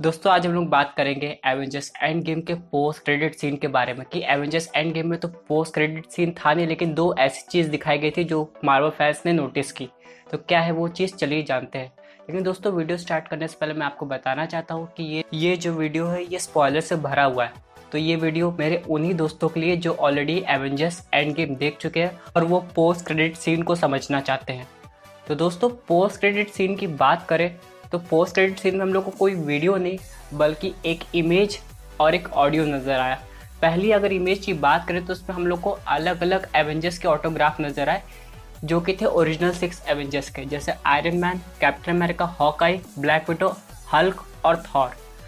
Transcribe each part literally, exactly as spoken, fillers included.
दोस्तों आज हम लोग बात करेंगे एवेंजर्स एंड गेम के पोस्ट क्रेडिट सीन के बारे में कि एवेंजर्स एंड गेम में तो पोस्ट क्रेडिट सीन था नहीं, लेकिन दो ऐसी चीज़ दिखाई गई थी जो मार्वल फैंस ने नोटिस की। तो क्या है वो चीज़, चलिए जानते हैं। लेकिन दोस्तों वीडियो स्टार्ट करने से पहले मैं आपको बताना चाहता हूँ कि ये ये जो वीडियो है ये स्पॉइलर से भरा हुआ है। तो ये वीडियो मेरे उन्हीं दोस्तों के लिए जो ऑलरेडी एवेंजर्स एंड गेम देख चुके हैं और वो पोस्ट क्रेडिट सीन को समझना चाहते हैं। तो दोस्तों पोस्ट क्रेडिट सीन की बात करें तो पोस्ट क्रेडिट सीन में हम लोग को कोई वीडियो नहीं बल्कि एक इमेज और एक ऑडियो नज़र आया। पहली अगर इमेज की बात करें तो उसमें हम लोग को अलग अलग एवेंजर्स के ऑटोग्राफ नज़र आए जो कि थे ओरिजिनल सिक्स एवेंजर्स के, जैसे Iron Man, Captain America, Hawkeye, Black Widow, Hulk और थॉर।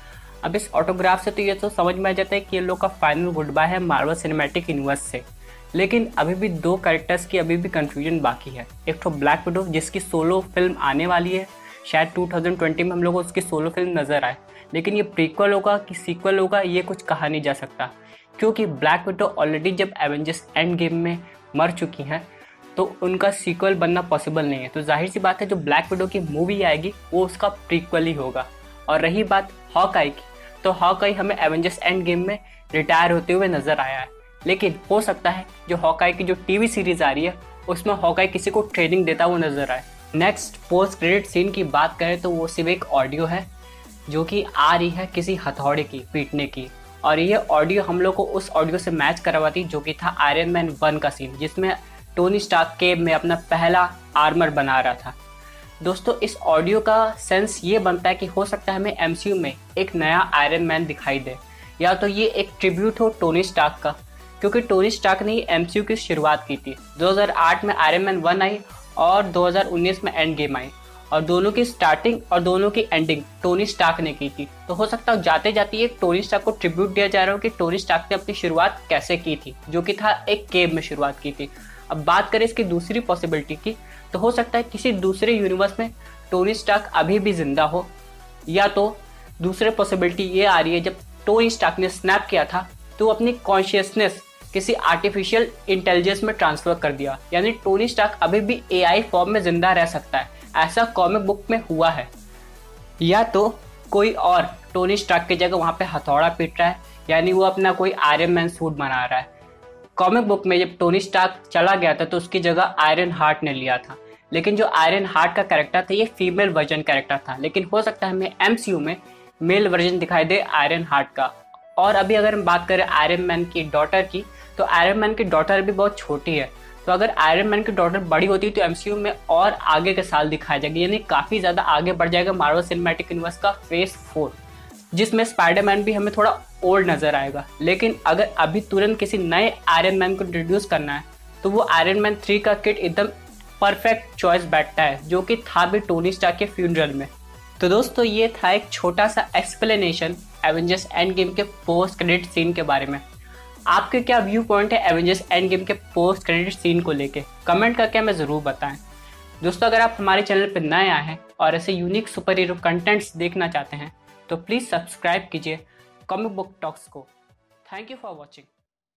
अब इस ऑटोग्राफ से तो ये तो समझ में आ जाता है कि ये लोग का फाइनल गुड बाय है मार्वल सिनेमैटिक यूनिवर्स से। लेकिन अभी भी दो कैरेक्टर्स की अभी भी कन्फ्यूजन बाकी है। एक तो ब्लैक विडो जिसकी सोलो फिल्म आने वाली है, शायद टू थाउजेंड ट्वेंटी में हम लोग को उसकी सोलो फिल्म नज़र आए, लेकिन ये प्रीक्वल होगा कि सीक्वल होगा ये कुछ कहा नहीं जा सकता, क्योंकि ब्लैक विडो ऑलरेडी जब एवेंजर्स एंड गेम में मर चुकी हैं तो उनका सीक्वल बनना पॉसिबल नहीं है। तो जाहिर सी बात है जो ब्लैक विडो की मूवी आएगी वो उसका प्रीक्वल ही होगा। और रही बात हॉकाई की, तो हॉकाई हमें एवेंजर्स एंड गेम में रिटायर होते हुए नज़र आया है, लेकिन हो सकता है जो हॉकाई की जो टीवी सीरीज आ रही है उसमें हॉकाई किसी को ट्रेनिंग देता हुआ नजर आए। नेक्स्ट पोस्ट क्रेडिट सीन की बात करें तो वो सिर्फ एक ऑडियो है जो कि आ रही है किसी हथौड़े की पीटने की, और ये ऑडियो हम लोग को उस ऑडियो से मैच करवाती जो कि था आयरन मैन वन का सीन, जिसमें टोनी स्टार्क केव में अपना पहला आर्मर बना रहा था। दोस्तों इस ऑडियो का सेंस ये बनता है कि हो सकता है हमें एमसीयू में एक नया आयरन मैन दिखाई दे, या तो ये एक ट्रिब्यूट हो टोनी स्टार्क का, क्योंकि टोनी स्टार्क ने एमसीयू की शुरुआत की थी। दो हज़ार आठ में आयरन मैन वन आई और दो हज़ार उन्नीस में एंड गेम आई, और दोनों की स्टार्टिंग और दोनों की एंडिंग टोनी स्टार्क ने की थी। तो हो सकता है जाते जाते एक टोनी स्टार्क को ट्रिब्यूट दिया जा रहा हो कि टोनी स्टार्क ने अपनी शुरुआत कैसे की थी, जो कि था एक केव में शुरुआत की थी। अब बात करें इसकी दूसरी पॉसिबिलिटी की, तो हो सकता है किसी दूसरे यूनिवर्स में टोनी स्टार्क अभी भी जिंदा हो, या तो दूसरे पॉसिबिलिटी ये आ रही है जब टोनी स्टार्क ने स्नैप किया था तो अपनी कॉन्शियसनेस किसी आर्टिफिशियल इंटेलिजेंस में ट्रांसफर कर दिया, यानी टोनी स्टार्क अभी भी एआई फॉर्म में जिंदा रह सकता है, ऐसा कॉमिक बुक में हुआ है। या तो कोई और टोनी स्टार्क की जगह वहां पे हथौड़ा पीट रहा है, यानी वो अपना कोई आयरन मैन सूट बना रहा है। कॉमिक बुक में जब टोनी स्टार्क चला गया था तो उसकी जगह आयरन हार्ट ने लिया था, लेकिन जो आयरन हार्ट का कैरेक्टर था ये फीमेल वर्जन कैरेक्टर था, लेकिन हो सकता है हमें एमसीयू में मेल वर्जन दिखाई दे आयरन हार्ट का। और अभी अगर हम बात करें आयरन मैन की डॉटर की, तो आयरन मैन की डॉटर भी बहुत छोटी है, तो अगर आयरन मैन की डॉटर बड़ी होती तो एमसीयू में और आगे के साल दिखाया जाएगा, यानी काफ़ी ज़्यादा आगे बढ़ जाएगा मार्वल सिनेमैटिक यूनिवर्स का फेज फोर, जिसमें स्पाइडरमैन भी हमें थोड़ा ओल्ड नज़र आएगा। लेकिन अगर अभी तुरंत किसी नए आयरन मैन को इंट्रोड्यूस करना है तो वो आयरन मैन थ्री का किट एकदम परफेक्ट चॉइस बैठता है, जो कि था भी टोनी स्टार्क के फ्यूनरल में। तो दोस्तों ये था एक छोटा सा एक्सप्लेनेशन एवेंजर्स एंड गेम के पोस्ट क्रेडिट सीन के बारे में। आपके क्या व्यू पॉइंट है एवेंजर्स एंड गेम के पोस्ट क्रेडिट सीन को लेके, कमेंट करके हमें ज़रूर बताएं। दोस्तों अगर आप हमारे चैनल पर नए आए हैं और ऐसे यूनिक सुपर हीरो कंटेंट्स देखना चाहते हैं तो प्लीज़ सब्सक्राइब कीजिए कॉमिक बुक टॉक्स को। Thank you for watching.